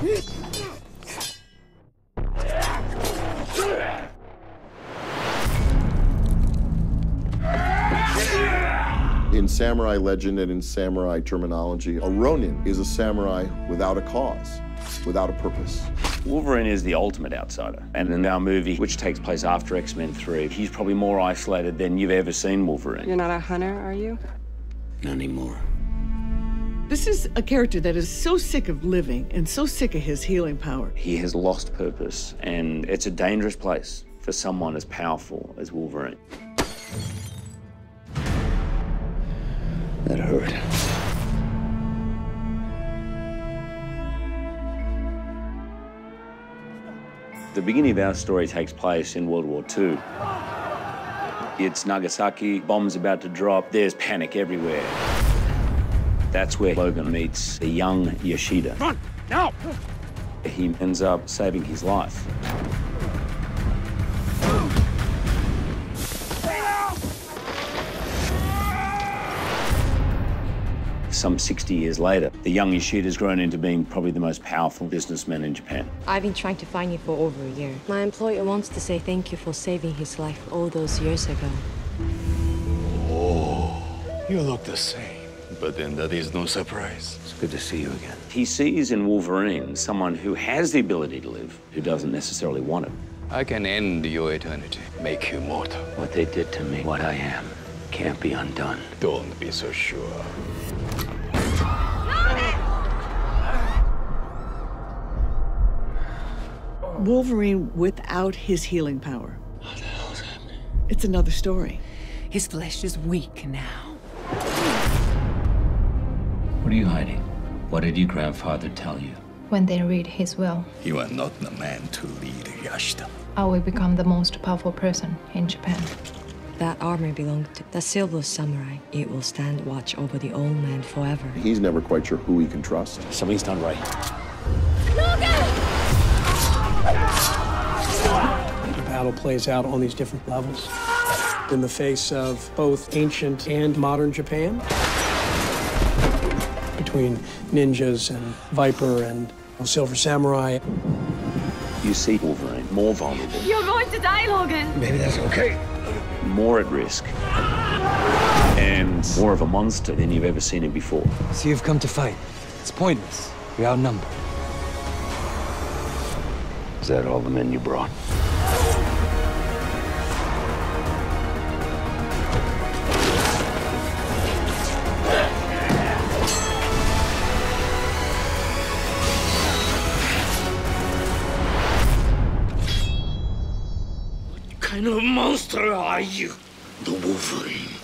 In samurai legend and in samurai terminology, a Ronin is a samurai without a cause, without a purpose. Wolverine is the ultimate outsider. And in our movie, which takes place after X-Men 3, he's probably more isolated than you've ever seen Wolverine. You're not a hunter, are you? Not anymore. This is a character that is so sick of living and so sick of his healing power. He has lost purpose, and it's a dangerous place for someone as powerful as Wolverine. That hurt. The beginning of our story takes place in World War II. It's Nagasaki, bombs about to drop, there's panic everywhere. That's where Logan meets a young Yoshida. Run, now! He ends up saving his life. Some 60 years later, the young Yoshida's grown into being probably the most powerful businessman in Japan. I've been trying to find you for over a year. My employer wants to say thank you for saving his life all those years ago. Oh, you look the same, but then that is no surprise. It's good to see you again. He sees in Wolverine someone who has the ability to live, who doesn't necessarily want it. I can end your eternity, make you mortal. What they did to me, what I am, can't be undone. Don't be so sure. Wolverine without his healing power. What the hell is happening? It's another story. His flesh is weak now. What are you hiding? What did your grandfather tell you? When they read his will, You are not the man to lead Yashida. I will become the most powerful person in Japan. That armor belonged to the Silver Samurai. It will stand watch over the old man forever. He's never quite sure who he can trust. Something's done right. The battle plays out on these different levels. In the face of both ancient and modern Japan. Between ninjas and Viper and Silver Samurai. You see Wolverine more vulnerable, You're going to die, Logan! Maybe that's okay. more at risk, and more of a monster than you've ever seen him before. So you've come to fight. It's pointless. You're outnumbered. Is that all the men you brought? What kind of monster are you? The Wolverine.